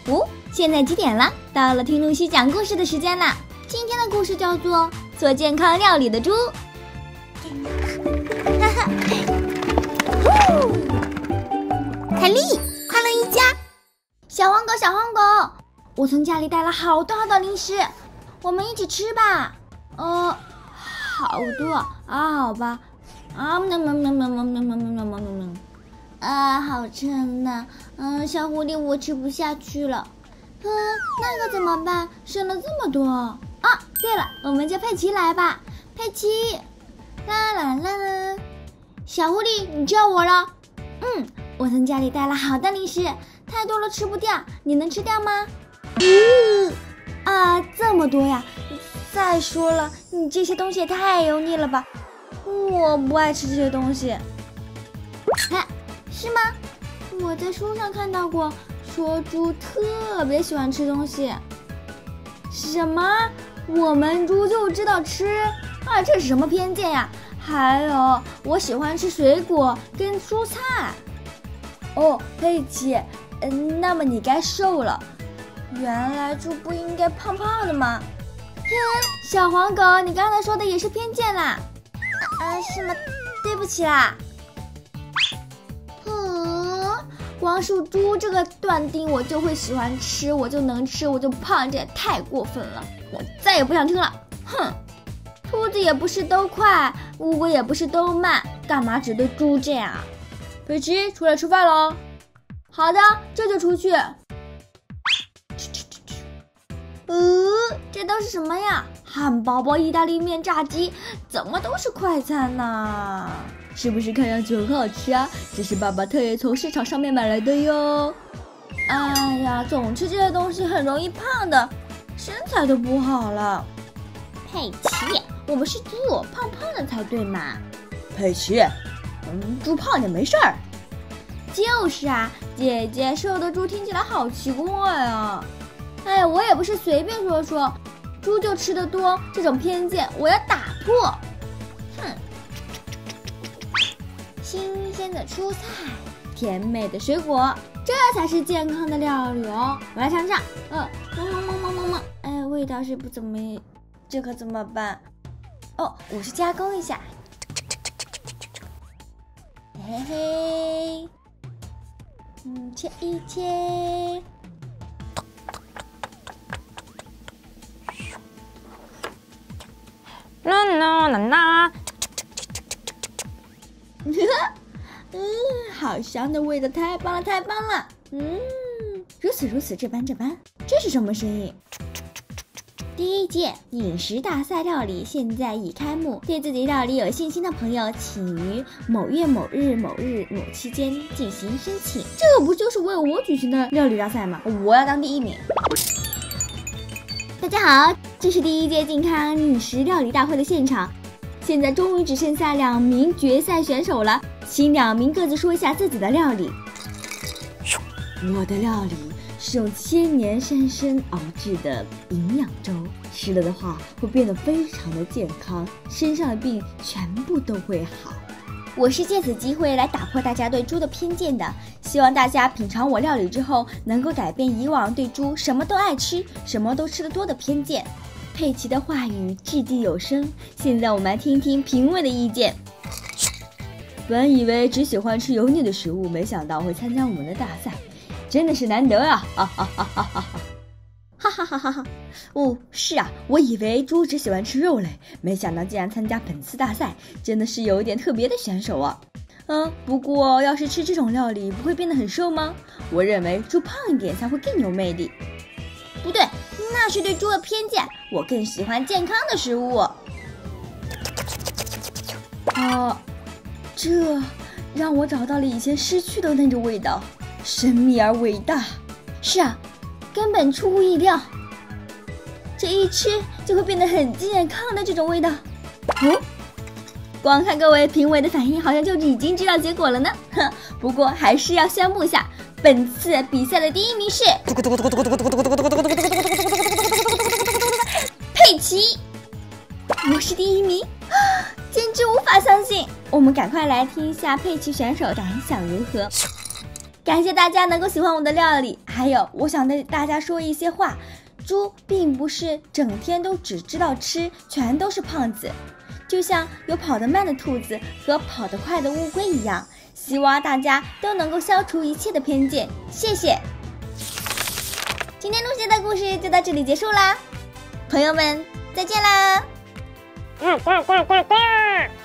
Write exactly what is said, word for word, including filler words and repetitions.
哦，现在几点了？到了听露西讲故事的时间了。今天的故事叫做《做健康料理的猪》。哈哈，凯莉，快乐一家。小黄狗，小黄狗，我从家里带了好多好多零食，我们一起吃吧。呃，好多啊，好吧。啊，喵喵喵喵喵喵喵喵喵喵。啊，好撑呐！嗯，小狐狸，我吃不下去了。嗯，那可怎么办？剩了这么多。啊，对了，我们叫佩奇来吧。佩奇，啦啦啦！小狐狸，你叫我了。嗯，我从家里带了好多零食，太多了吃不掉，你能吃掉吗？嗯，啊，这么多呀！再说了，你这些东西也太油腻了吧！我不爱吃这些东西。哎。是吗？我在书上看到过，说猪特别喜欢吃东西。什么？我们猪就知道吃啊？这是什么偏见呀？还有，我喜欢吃水果跟蔬菜。哦，佩奇，嗯，那么你该瘦了。原来猪不应该胖胖的吗？哼，小黄狗，你刚才说的也是偏见啦。啊，是吗？对不起啦。光是猪这个断定，我就会喜欢吃，我就能吃，我就胖，这也太过分了！我再也不想听了。哼，兔子也不是都快，乌龟也不是都慢，干嘛只对猪这样啊？佩奇，出来吃饭喽！好的，这就出去。呃，这都是什么呀？汉堡包、意大利面、炸鸡，怎么都是快餐呢？是不是看上去很好吃啊？这是爸爸特意从市场上面买来的哟。哎呀，总吃这些东西很容易胖的，身材都不好了。佩奇，我们是猪，胖胖的才对嘛。 佩奇，嗯，猪胖点没事儿。 就是啊，姐姐，瘦的猪听起来好奇怪啊。哎，我也不是随便说说，猪就吃得多，这种偏见我要打破。哼。新鲜的蔬菜，甜美的水果，这才是健康的料理哦！我来尝尝。呃，萌萌萌萌萌萌，哎，味道是不怎么，这可怎么办？哦，我去加工一下。嘿嘿，嗯，切一切。 啦啦啦啦。 嗯，好香的味道，太棒了，太棒了！嗯，如此如此，这般这般。这是什么声音？第一届饮食大赛料理现在已开幕，对自己料理有信心的朋友，请于某月某日某日某期间进行申请。这不就是为我举行的料理大赛吗？我要当第一名。大家好，这是第一届健康饮食料理大会的现场。现在终于只剩下两名决赛选手了，请两名各自说一下自己的料理。我的料理是用千年山参熬制的营养粥，吃了的话会变得非常的健康，身上的病全部都会好。我是借此机会来打破大家对猪的偏见的，希望大家品尝我料理之后，能够改变以往对猪什么都爱吃、什么都吃得多的偏见。佩奇的话语掷地有声，现在我们来听听评委的意见。本以为只喜欢吃油腻的食物，没想到会参加我们的大赛，真的是难得啊！哈哈哈哈哈哈！哈哈哈哈哈！哦，是啊，我以为猪只喜欢吃肉类，没想到竟然参加本次大赛，真的是有一点特别的选手啊。嗯，不过要是吃这种料理，不会变得很瘦吗？我认为猪胖一点才会更有魅力。不对，那是对猪的偏见，我更喜欢健康的食物。啊，这让我找到了以前失去的那种味道，神秘而伟大。是啊，根本出乎意料，这一吃就会变得很健康的这种味道。哦，光看各位评委的反应，好像就已经知道结果了呢。哼，不过还是要宣布一下，本次比赛的第一名是佩奇，我是第一名，简直无法相信。我们赶快来听一下佩奇选手感想如何。 感谢大家能够喜欢我的料理，还有我想对大家说一些话，猪并不是整天都只知道吃，全都是胖子，就像有跑得慢的兔子和跑得快的乌龟一样，希望大家都能够消除一切的偏见，谢谢。今天陆姐的故事就到这里结束啦，朋友们再见啦。 呱呱呱呱呱。